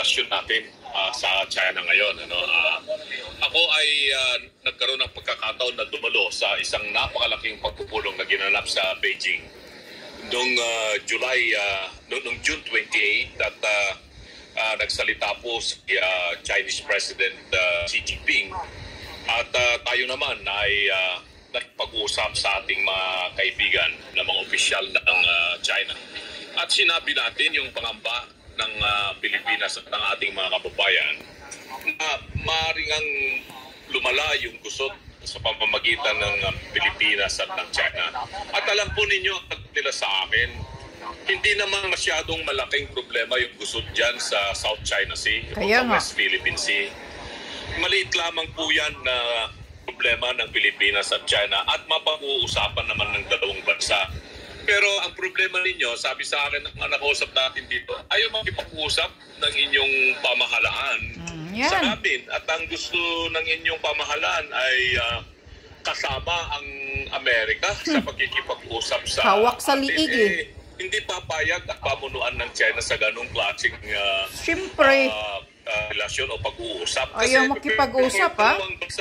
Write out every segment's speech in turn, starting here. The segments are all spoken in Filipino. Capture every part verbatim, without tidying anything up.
relasyon natin uh, sa China ngayon. Ano? Uh, ako ay uh, nagkaroon ng pagkakataon na dumalo sa isang napakalaking pagpupulong na ginanap sa Beijing noong uh, July, uh, noong June twenty-eighth at uh, uh, nagsalita po si uh, Chinese President uh, Xi Jinping at uh, tayo naman ay uh, nagpag-uusap sa ating mga kaibigan na mga opisyal ng uh, China. At sinabi natin yung pangamba ng uh, Pilipinas at ng ating mga kababayan na maaaring ang lumala yung gusot sa pamamagitan ng uh, Pilipinas at ng China. At alam po ninyo at nila sa akin, hindi naman masyadong malaking problema yung gusot dyan sa South China Sea o sa West Philippine Sea. Maliit lamang po yan na problema ng Pilipinas at China at mapag-uusapan naman ng dalawang bansa. Pero ang problema ninyo, sabi sa akin ng mga nakausap natin dito, ayaw makipag-usap ng inyong pamahalaan mm, sa amin. At ang gusto ng inyong pamahalaan ay uh, kasama ang Amerika hmm. sa pagkikipag-usap sa hawak sa liig eh. Hindi papayag ang pamunuan ng China sa ganong klaseng uh, Siyempre. Uh, uh, relasyon o pag-uusap. Ayaw makipag-usap ha?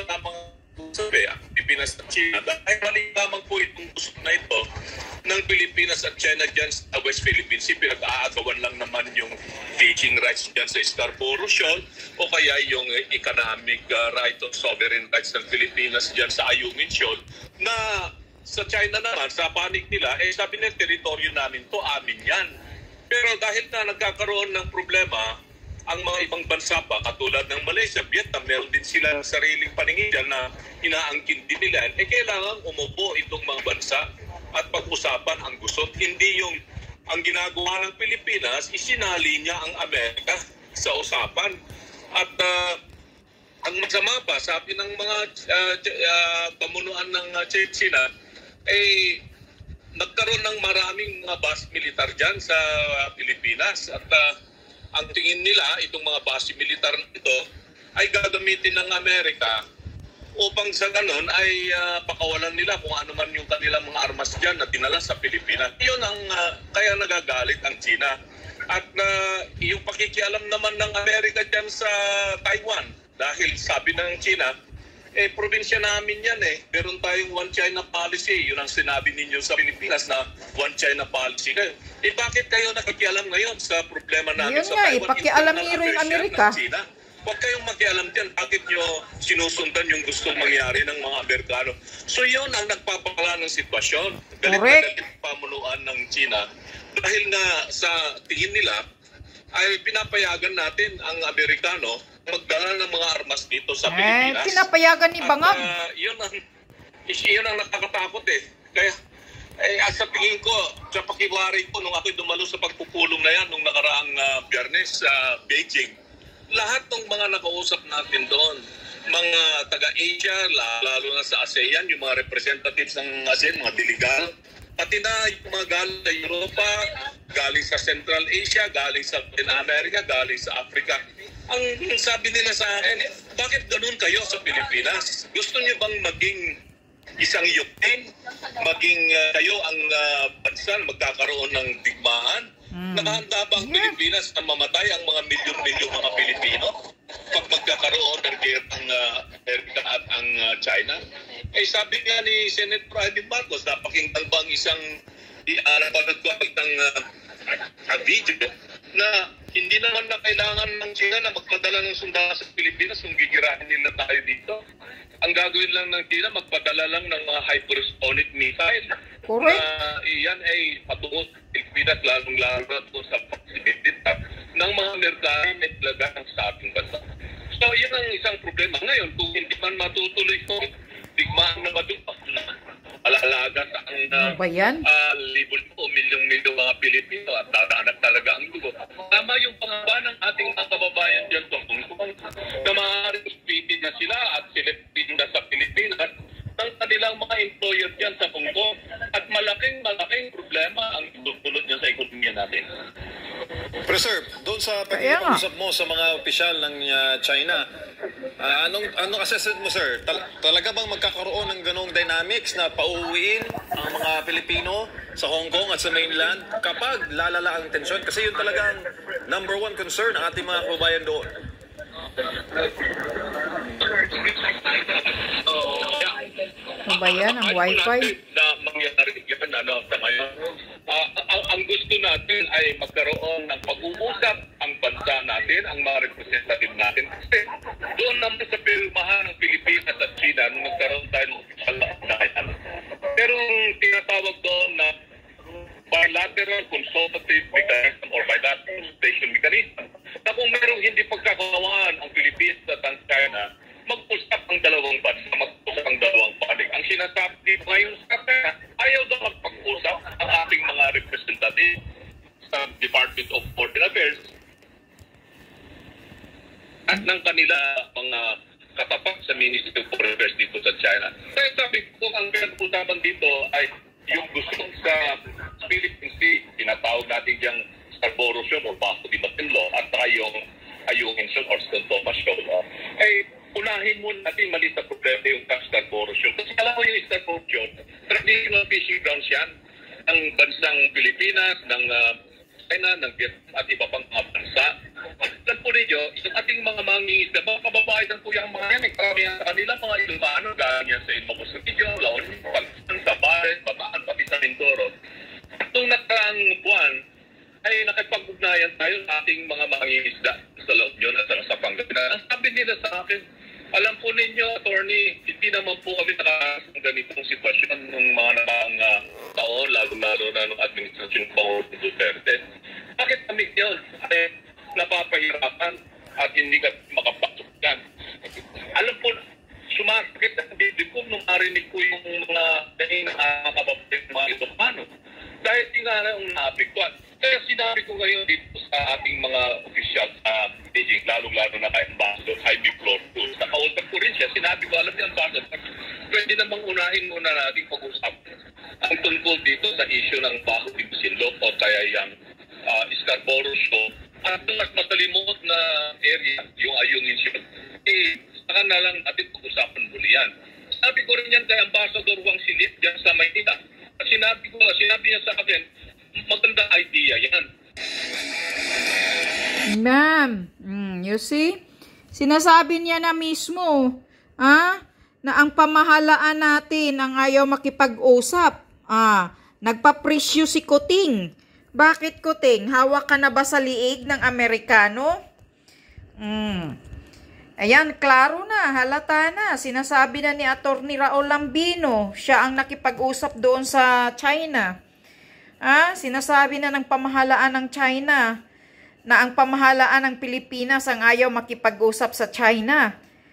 Sabi, ang Pilipinas at China, dahil mali lamang po itong gusto na ito ng Pilipinas at China dyan sa West Philippine Sea. Pinag-aagawan lang naman yung fishing rights dyan sa Scarborough Shoal o kaya yung economic uh, right of sovereign rights ng Pilipinas dyan sa Ayungin Shoal na sa China naman, sa panig nila, eh sabi nila, teritoryo namin to, amin yan. Pero dahil na nagkakaroon ng problema, ang mga ibang bansa pa, katulad ng Malaysia, Vietnam, meron din sila sariling paninginan na inaangkin din nila. Eh, kailangan umupo itong mga bansa at pag-usapan ang gusot. Hindi yung ang ginagawa ng Pilipinas, isinali niya ang Amerika sa usapan. At uh, ang masama pa, sabi ng mga uh, uh, pamunuan ng uh, China, eh, nagkaroon ng maraming mga base militar dyan sa uh, Pilipinas. At uh, ang tingin nila, itong mga base militar nito ay gagamitin ng Amerika upang sa ganon ay uh, pakawalan nila kung ano man yung kanilang mga armas dyan na dinala sa Pilipinas. Iyon ang uh, kaya nagagalit ang China. At uh, yung pakikialam naman ng Amerika dyan sa Taiwan, dahil sabi ng China, eh probinsya namin yan eh. Meron tayong one China policy. Yun ang sinabi ninyo sa Pilipinas na one China policy kayo. Eh bakit kayo nakikialam ngayon sa problema namin yun sa nga, Taiwan? ipakialam niyo yung Amerika. Huwag kayong makialam dyan. Bakit nyo sinusundan yung gustong mangyari ng mga Amerikano? So yun ang nagpapakala ng sitwasyon. Galit na galit pamunuan ng China. Dahil nga sa tingin nila, ay pinapayagan natin ang Amerikano magdala ng mga armas dito sa eh, Pilipinas. Pinapayagan ni Bangag. At uh, yun, ang, yun ang nakakatakot eh. Kaya, eh, sa tingin ko, sa pakiwari ko, nung ako'y dumalo sa pagpupulong na yan, nung nakaraang uh, Biyernes sa uh, Beijing, lahat ng mga nakausap natin doon, mga taga-Asia, lalo na sa ASEAN, yung mga representatives ng ASEAN, mga delegado, pati na yung mga galing sa Europa, galing sa Central Asia, galing sa Latin America, galing sa Africa. Ang sabi nila sa akin, bakit ganun kayo sa Pilipinas? Gusto niyo bang maging isang yuktin? Maging uh, kayo ang uh, bansa na magkakaroon ng digmaan? Mm. Nakahanda ba ang yeah. Pilipinas na mamatay ang mga milyon-milyon mga Pilipino pag magkakaroon ng ang uh, Amerika at ang uh, China? Eh sabi nga ni Senate President Marcos, napakinggan ba ang isang uh, napanood ko ng uh, video na hindi naman na kailangan ng China na magpadala ng sundalo sa Pilipinas kung gigirahin nila tayo dito. Ang gagawin lang ng China, magpadala lang ng mga hypersonic missile. Correct. Na uh, iyan ay patungo sa Pilipinas, lalong-lalo na sa possibility ng mga Amerikano na talaga sa ating bansa. So, yan ang isang problema. Ngayon, kung hindi man matutuloy ko, digmaan na madupas na alalaga sa ang uh, uh, libon o milyong-milyong mga Pilipino at dadaanak talaga ang dugo. Tama yung pangamba ng ating mga kababayan dyan sa Hong Kong na maaaring speedin na sila at silipin na sa Pilipinas ng kanilang mga employer dyan sa Hong Kong at malaking-malaking problema ang tutulod dyan sa ekonomiya natin. Pero sir, doon sa Kaya nga. pag-iusap mo sa mga opisyal ng uh, China, uh, anong anong assessment mo sir? Tal- talaga bang magkakaroon ng ganong dynamics na pauwiin ang mga Pilipino sa Hong Kong at sa mainland kapag lalala ang tensyon? Kasi yun talagang number one concern ng ating mga kababayan doon. Ano ba yan? Ang wifi? Na mangyari yan, ano, sa ngayon. Ah, ang, ang gusto natin ay magkaroon ng pag-uusap ang bansa natin, ang mga representative natin. Kasi doon naman sa pirmahan ng Pilipinas at China nung nagkaroon tayo ng official na ugnayan. Pero ang tinatawag doon na bilateral consultative mechanism or bilateral station mechanism na kung merong hindi pagkakawaan ang Pilipinas at ang China, mag-usap ang dalawang bansa, mag-usap ang dalawang panig. Ang sinasabi dito ngayon sa China, ayaw daw magpag-usap ang ating mga representative sa Department of Foreign Affairs at ng kanila mga katapat sa Ministry of Foreign Affairs dito sa China. Kaya sabi ko, ang pinag-usapan dito ay yung gusto sa Philippine Sea, tinatawag natin diyang Scarborough Shoal or Bajo de Matinlo at saka yung Ayungin Shoal or San Tomas Shoal. Ay, unahin muna natin maliit na problema yung Scarborough Shoal. Kasi alam mo yung Scarborough Shoal, traditional fishing grounds yan ng bansang Pilipinas, ng uh, China, ng Vietnam at iba pang mga bansa. At alam po ninyo, yung ating mga mangingisda, mga kababayan po yung mga yan, eh, karamihan sa kanila, mga Ilocano, ganyan sa Ilocos Region, Laon, Pagsan, Sabares, Bataan, pati sa Mindoro. At nung nakaraang buwan, ay nakipag-ugnayan tayo sa ating mga mangingisda sa loob yun at sa Pangasinan. Ang sabi nila sa akin, alam po ninyo, attorney, hindi naman po kami nakakasang ganitong sitwasyon ng mga nabang uh, taon, lalo-lalo na ng administrasyon ng Pangulong Duterte. Bakit kami yun? Ay napapahirapan at hindi ka makapasok yan. Alam po, sumasakit ang bibig ko nung marinig ko yung mga dahil na kababayan mga Ilocano. Dahil di nga na yung naapektuhan. Kaya sinabi ko ngayon dito sa ating mga opisyal sa Beijing, lalong-lalo na kay Ambassador Jaime Flores. Nakausap ko rin siya. Sinabi ko, alam niya, Ambassador, pwede namang unahin muna natin pag-usap ang tungkol dito sa issue ng Bajo de Matinlo o kaya yung uh, Scarborough Shoal. At mas matalimot na area, yung Ayungin Shoal, eh, saka na lang natin pag-usapan muli yan. Sabi ko rin yan kay Ambassador Wang Silip dyan sa Maynila. At sinabi ko, sinabi niya sa akin, magandang idea yan. Ma'am, mm, you see? Sinasabi niya na mismo, ah, na ang pamahalaan natin ang ayaw makipag-usap. Ah, nagpa-presyo si Kuting. Bakit Kuting? Hawak ka na ba sa liig ng Amerikano? Mm. Ayan, klaro na, halata na. Sinasabi na ni Attorney Raul Lambino, siya ang nakipag-usap doon sa China. Ah, sinasabi na ng pamahalaan ng China na ang pamahalaan ng Pilipinas ang ayaw makipag-usap sa China.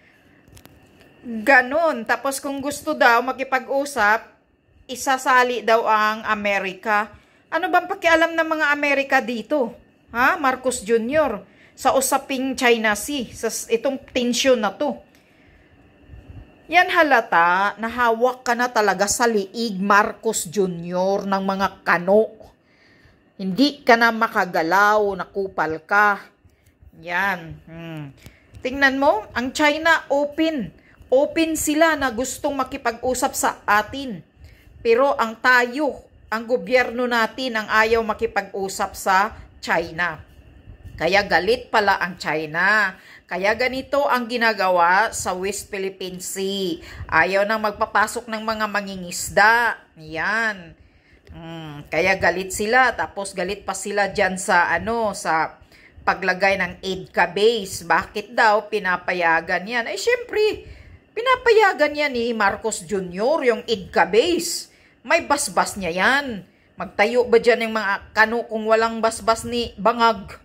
Ganon. Tapos kung gusto daw makipag-usap, isasali daw ang Amerika. Ano bang pakialam ng mga Amerika dito? Ha, Marcos Junior Sa usaping China Sea, sa itong tensyon na to. Yan halata, nahawak ka na talaga sa liig, Marcos Junior, ng mga kano. Hindi ka na makagalaw, nakupal ka. Yan. Hmm. Tingnan mo, ang China open. Open sila na gustong makipag-usap sa atin. Pero ang tayo, ang gobyerno natin ang ayaw makipag-usap sa China. Kaya galit pala ang China. Kaya ganito ang ginagawa sa West Philippine Sea. Ayaw nang magpapasok ng mga mangingisda. Yan. Hmm, kaya galit sila. Tapos galit pa sila dyan sa ano, sa paglagay ng EDCA base. Bakit daw pinapayagan yan? Ay syempre, pinapayagan yan ni Marcos Junior yung EDCA base. May basbas niya yan. Magtayo ba dyan yung mga kano kung walang basbas ni Bangag?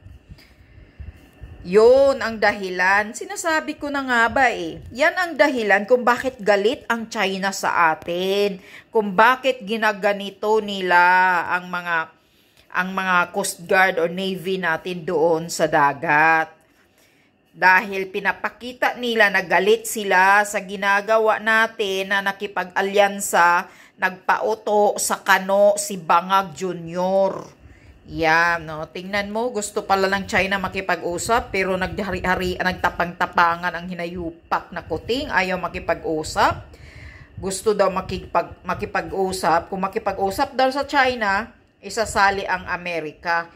Yun ang dahilan. Sinasabi ko na nga ba eh. Yan ang dahilan kung bakit galit ang China sa atin. Kung bakit ginaganito nila ang mga ang mga Coast Guard o Navy natin doon sa dagat. Dahil pinapakita nila na galit sila sa ginagawa natin na nakipag-alyansa, nagpauto sa kano si Bangag Junior Yan, no. Tingnan mo, gusto pala ng China makipag-usap, pero naghari-hari, nagtapang-tapangan ang hinayupak na kuting, ayaw makipag-usap. Gusto daw makipag, makipag-usap. Kung makipag-usap daw sa China, isasali ang Amerika.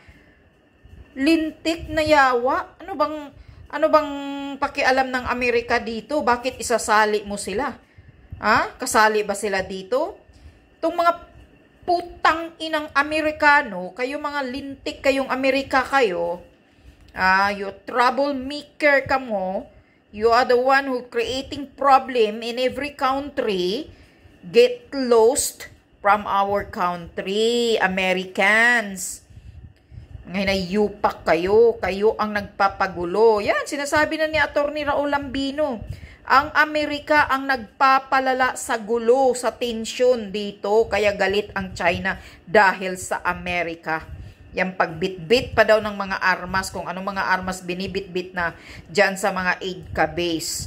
Lintik na yawa. Ano bang, ano bang pakialam ng Amerika dito? Bakit isasali mo sila? Ha? Kasali ba sila dito? Itong mga putang inang Amerikano, kayo mga lintik kayong Amerika kayo, ah, you troublemaker ka mo, you are the one who creating problem in every country, get lost from our country, Americans. Ngayon ay yupak kayo, kayo ang nagpapagulo. Yan, sinasabi na ni Attorney Raul Lambino. Ang Amerika ang nagpapalala sa gulo, sa tensyon dito, kaya galit ang China dahil sa Amerika. Yan pagbitbit pa daw ng mga armas, kung anong mga armas binibitbit na dyan sa mga AIDCA base.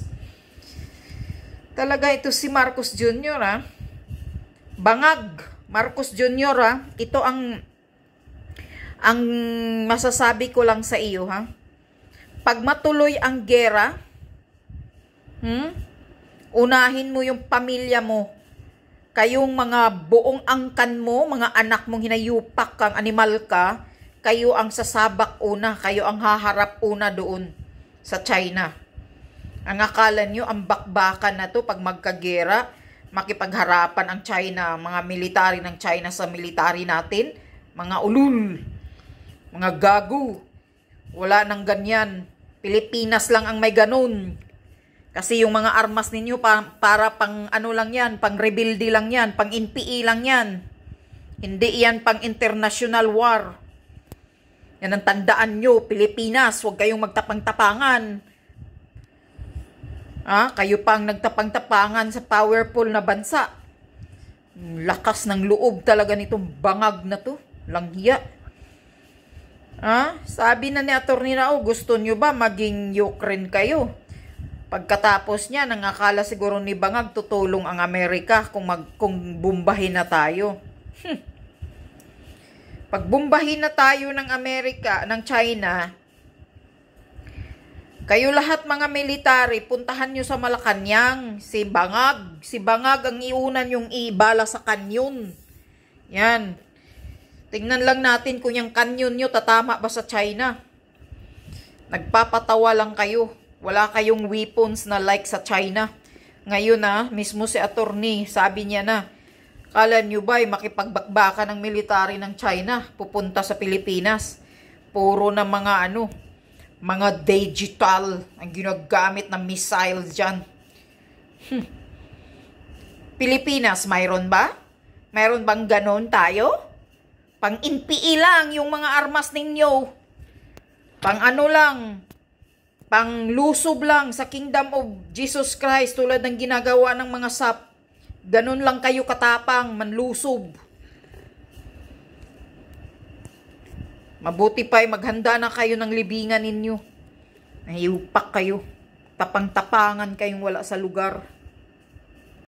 Talaga ito si Marcos Junior ha. Bangag, Marcos Junior ha. Ito ang, ang masasabi ko lang sa iyo ha. Pag matuloy ang gera, Hmm? unahin mo yung pamilya mo. Kayong mga buong angkan mo, mga anak mong hinayupak kang animal ka, kayo ang sasabak una, kayo ang haharap una doon sa China. Ang akala nyo, ang bakbakan na to pag magkagera, makipagharapan ang China, mga military ng China sa military natin, mga ulul, mga gago. Wala nang ganyan. Pilipinas lang ang may ganun. Kasi yung mga armas ninyo pa, para pang ano lang yan, pang rebuildi lang yan, pang N P A lang yan. Hindi yan pang international war. Yan ang tandaan nyo, Pilipinas, huwag kayong magtapang-tapangan. Ah, kayo pang nagtapang-tapangan sa powerful na bansa. Lakas ng loob talaga nitong bangag na to. Langhiya. Ah, sabi na ni Attorney Rao, gusto nyo ba maging Ukraine kayo? Pagkatapos niya, nangakala siguro ni Bangag tutulong ang Amerika kung, mag, kung bumbahin na tayo. Hmm. Pag bumbahin na tayo ng Amerika, ng China, kayo lahat mga military, puntahan nyo sa Malacanang, si Bangag. Si Bangag ang iunan yung ibala sa kanyon. Yan. Tingnan lang natin kung yung kanyon nyo tatama ba sa China. Nagpapatawa lang kayo. Wala kayong weapons na like sa China. Ngayon na, mismo si attorney, sabi niya na, kala nyo ba ay makipagbakbakan ng military ng China, pupunta sa Pilipinas? Puro na mga ano, mga digital ang ginagamit na missiles dyan. Hmm. Pilipinas, mayroon ba? Mayroon bang ganon tayo? Pang N P A lang yung mga armas ninyo. Pang ano lang, pang lusob lang sa Kingdom of Jesus Christ tulad ng ginagawa ng mga S A P. Ganun lang kayo katapang, manlusob. Mabuti pa ay maghanda na kayo ng libingan ninyo. Nahiyupak kayo. Tapang-tapangan kayong wala sa lugar.